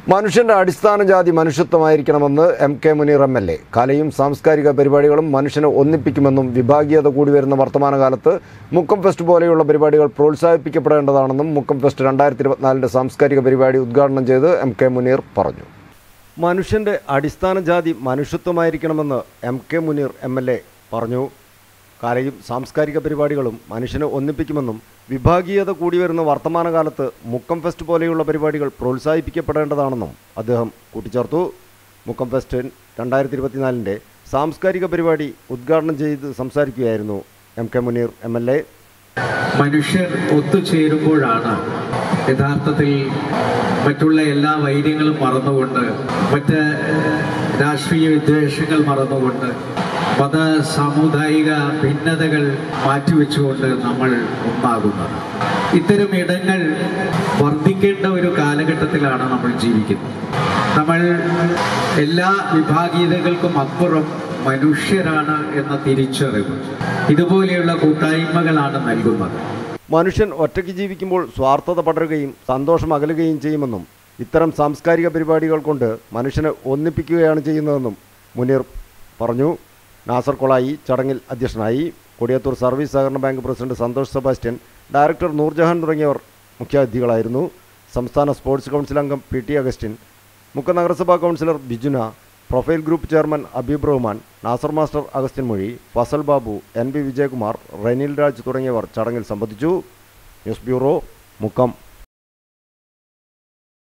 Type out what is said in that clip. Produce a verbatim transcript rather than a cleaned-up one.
മനുഷ്യന്റെ അടിസ്ഥാന ജാതി മനുഷ്യത്വമായിരിക്കണമെന്ന് M K Muneer M L A. കലയും സാംസ്കാരിക പരിപാടികളും മനുഷ്യനെ ഒന്നിപ്പിക്കുമെന്നും വിഭാഗീയത കൂടി വരുന്ന വർത്തമാനകാലത്ത് മുക്കം ഫെസ്റ്റ് പോലെയുള്ള പരിപാടികൾ പ്രോത്സാഹിപ്പിക്കപ്പെടേണ്ടതാണെന്നും മുക്കം ഫെസ്റ്റ് രണ്ടായിരത്തി ഇരുപത്തിനാലിൻ്റെ സാംസ്കാരിക പരിപാടി ഉദ്ഘാടനം ചെയ്ത് എം കെ മുനീർ പറഞ്ഞു. മനുഷ്യന്റെ അടിസ്ഥാന ജാതി മനുഷ്യത്വമായിരിക്കണമെന്ന് M K Muneer M L A പറഞ്ഞു. കലയും സാംസ്കാരിക പരിപാടികളും മനുഷ്യനെ ഒന്നിപ്പിക്കുമെന്നും വിഭാഗീയത കൂടി വരുന്ന വർത്തമാനകാലത്ത് മുക്കം ഫെസ്റ്റ് പോലെയുള്ള പരിപാടികൾ പ്രോത്സാഹിപ്പിക്കപ്പെടേണ്ടതാണെന്നും അദ്ദേഹം കൂട്ടിച്ചേർത്തു. മുക്കം ഫെസ്റ്റ് രണ്ടായിരത്തി ഇരുപത്തിനാലിൻ്റെ സാംസ്കാരിക പരിപാടി ഉദ്ഘാടനം ചെയ്ത് സംസാരിക്കുകയായിരുന്നു M K Muneer M L A. മനുഷ്യർ ഒത്തുചേരുമ്പോഴാണ് യഥാർത്ഥത്തിൽ മറ്റുള്ള എല്ലാ വൈര്യങ്ങളും മറന്നുകൊണ്ട്, മറ്റ് രാഷ്ട്രീയ വിദ്വേഷങ്ങൾ മറന്നുകൊണ്ട്, മത സാമുദായിക ഭിന്നതകൾ മാറ്റിവെച്ചുകൊണ്ട് നമ്മൾ ഒന്നാകുന്നത്. ഇത്തരം ഇടങ്ങൾ വർദ്ധിക്കേണ്ട ഒരു കാലഘട്ടത്തിലാണ് നമ്മൾ ജീവിക്കുന്നത്. നമ്മൾ എല്ലാ വിഭാഗീയതകൾക്കും അപ്പുറം മനുഷ്യരാണ് എന്ന തിരിച്ചറിവ് ഇതുപോലെയുള്ള കൂട്ടായ്മകളാണ് നൽകുന്നത്. മനുഷ്യൻ ഒറ്റയ്ക്ക് ജീവിക്കുമ്പോൾ സ്വാർത്ഥത പടരുകയും സന്തോഷം അകലുകയും ചെയ്യുമെന്നും ഇത്തരം സാംസ്കാരിക പരിപാടികൾ കൊണ്ട് മനുഷ്യനെ ഒന്നിപ്പിക്കുകയാണ് ചെയ്യുന്നതെന്നും മുനീർ പറഞ്ഞു. നാസർ കൊളായി ചടങ്ങിൽ അധ്യക്ഷനായി. കൊടിയത്തൂർ സർവീസ് സഹകരണ bank president Santhosh Sebastian, director Noorjahan തുടങ്ങിയവർ മുഖ്യാതിഥികളായിരുന്നു. സംസ്ഥാന സ്പോർട്സ് കൗൺസിൽ അംഗം പി ടി അഗസ്റ്റിൻ, മുക്കം നഗരസഭാ councillor Bijuna, profile group chairman Abeeb Rahman, Nasar master Augustine മൊഴി, ഫസൽ ബാബു, എൻ ബി വിജയകുമാർ, റെനിൽ രാജ് തുടങ്ങിയവർ ചടങ്ങിൽ സംബന്ധിച്ചു. News bureau, Mukkam.